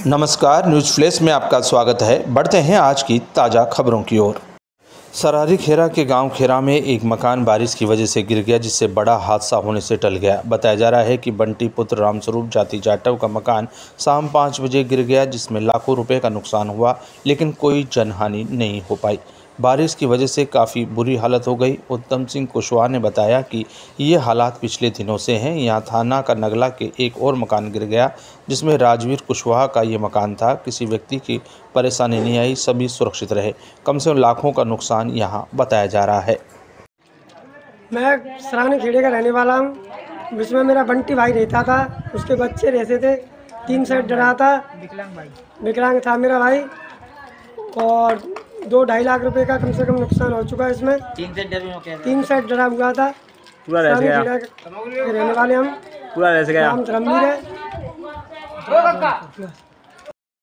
नमस्कार, news flash में आपका स्वागत है। बढ़ते हैं आज की ताज़ा खबरों की ओर। सरारी खेरा के गांव खेरा में एक मकान बारिश की वजह से गिर गया, जिससे बड़ा हादसा होने से टल गया। बताया जा रहा है कि बंटी पुत्र रामस्वरूप जाति जाटव का मकान शाम 5 बजे गिर गया, जिसमें लाखों रुपए का नुकसान हुआ, लेकिन कोई जनहानि नहीं हो पाई। बारिश की वजह से काफ़ी बुरी हालत हो गई। उत्तम सिंह कुशवाहा ने बताया कि ये हालात पिछले दिनों से हैं। यहाँ थाना का नगला के एक और मकान गिर गया, जिसमें राजवीर कुशवाहा का ये मकान था। किसी व्यक्ति की परेशानी नहीं आई, सभी सुरक्षित रहे। कम से कम लाखों का नुकसान यहाँ बताया जा रहा है। मैं सराहनी खेड़े का रहने वाला हूँ, जिसमें मेरा बंटी भाई रहता था। उसके बच्चे रहते थे। 3 सेट डरा था, विकलांग था मेरा भाई, और 2-2.5 लाख रुपए का कम से कम नुकसान हो चुका है इसमें। 3 सेट डरा हुआ था। पूरा रह गया। रहने वाले हम पूरा रह गया। नाम धर्मवीर है।